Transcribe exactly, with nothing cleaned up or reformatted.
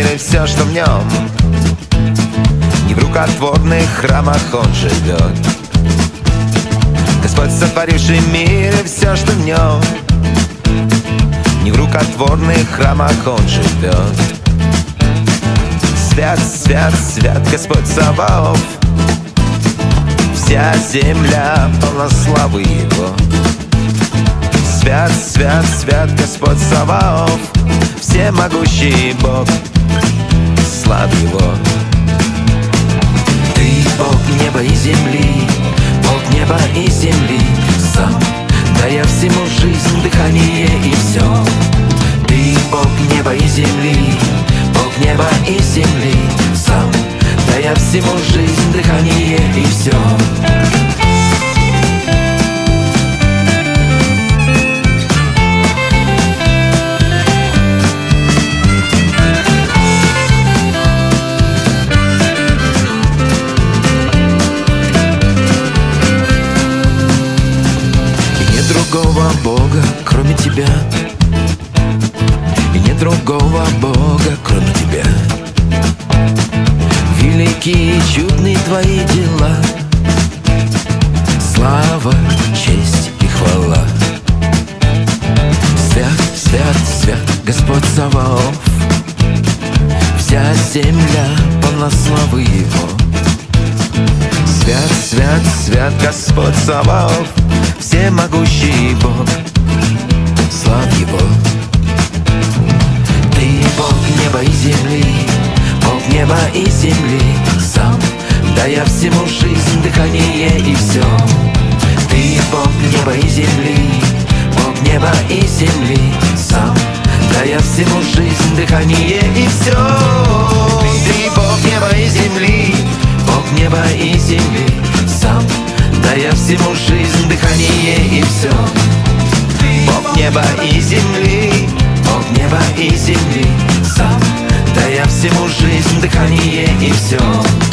мир и все, что в нем. Не в рукотворных храмах Он живет. Господь, сотворивший мир и все, что в нем. Не в рукотворных храмах Он живет. Свят, свят, свят Господь Саваоф. Вся земля полна славы Его. Свят, свят, свят Господь Саваоф, всемогущий Бог, славь Его. Ты Бог неба и земли, Бог неба и земли, сам дая всему жизнь, дыхание и все. Ты Бог неба и земли, Бог неба и земли, сам дая всему жизнь, дыхание и все. Другого Бога, кроме Тебя, и нет другого Бога, кроме Тебя. Великие и чудные Твои дела, слава, честь и хвала. Свят, свят, свят Господь Саваоф, вся земля полна славы Его. Свят, свят, свят Господь Саваоф, всемогущий Бог, славь Его. Ты Бог неба и земли, Бог неба и земли, сам дая всему жизнь, дыхание и все. Ты Бог неба и земли, Бог неба и земли, сам дая всему жизнь, дыхание и все. Ты Бог неба и земли, Бог неба и земли, сам дая всему жизнь, дыхание и все. Бог неба и земли, Бог неба и земли, сам дая всему жизнь, дыхание и все.